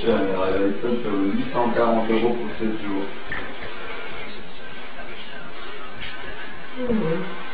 cher, elle est faite sur 840 € pour 7 jours.